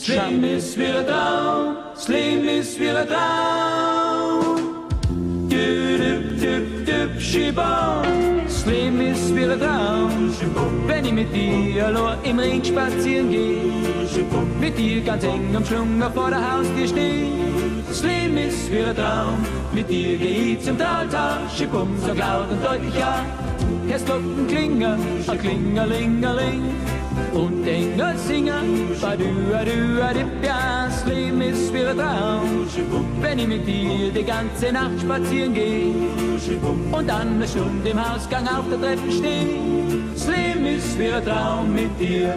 Slim ist wie ein Traum, Slim ist wie ein Traum. Düdüp, düp, düp, schibau. Slim ist wie ein Traum, wenn ich mit dir allein im Ring spazieren geh. Mit dir ganz eng umschlungen vor der Haustür steh. Slim ist wie ein Traum, mit dir geh ich zum Taltal. Schibum, so laut und deutlich ja. Erst Glocken klingen, a klingelingeling. Und Engel singen, badu-adu-adip, ja, Slim ist wie ein Traum. Wenn ich mit dir die ganze Nacht spazieren geh und dann eine Stunde im Hausgang auf der Treppe steh. Slim ist wie ein Traum mit dir,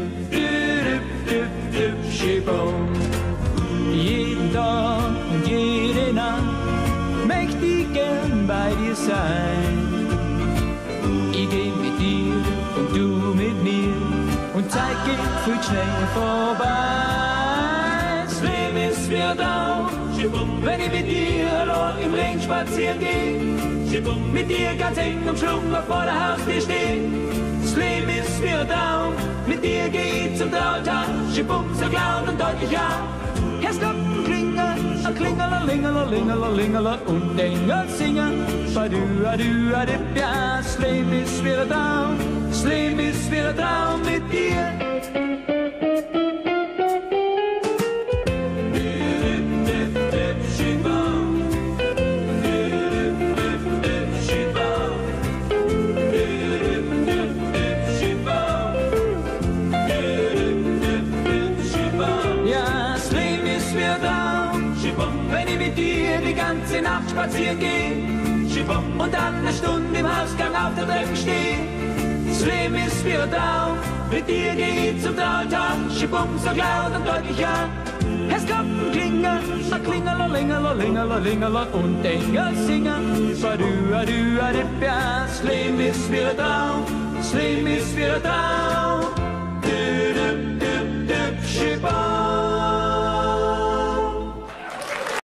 schibum. Jeden Tag und jede Nacht möchte ich gern bei dir sein. Ich geh mit dir und du mit mir. Und Zeit geht viel schnell vorbei. Slim ist wie ein Traum, wenn ich mit dir allein im Ring spazieren geh. Mit dir ganz eng umschlungen vor der Haustür steh. Slim ist wie ein Traum, mit dir geh ich zum Trauertag. Schibum, so laut und deutlich ja. Erst Glocken klingen, a klingelingelingelingelingelingeling. Und Engel singen, badu-adu-adip, ja. Slim ist wie ein Traum, Slim ist wie ein Traum mit dir. Ja, Slim ist wie ein Traum, wenn ich mit dir die ganze Nacht spazieren geh und dann eine Stunde im Hausgang auf der Treppe steh. Slim ist wie ein Traum, mit dir geh ich zum Trauertag. Schibum, so laut und deutlich ja. Es Glocken klingen, a klingelingelingelingeling. Und Engel singen, badu-adu-adip, ja. Slim ist wie ein Traum, Slim ist wie ein Traum.